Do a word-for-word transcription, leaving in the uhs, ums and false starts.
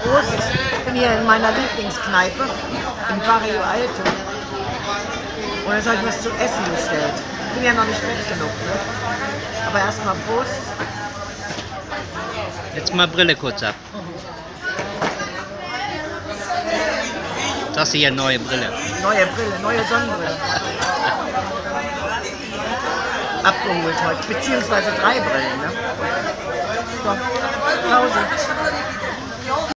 Prost. Ich bin hier in meiner Lieblingskneipe, im Barrio Alto. Und jetzt habe ich was zu essen bestellt. Ich bin ja noch nicht fett genug, ne? Aber erstmal Prost. Jetzt mal Brille kurz ab. Das ist hier neue Brille. Neue Brille, neue Sonnenbrille. Abgeholt heute, beziehungsweise drei Brillen, ne? So, Pause.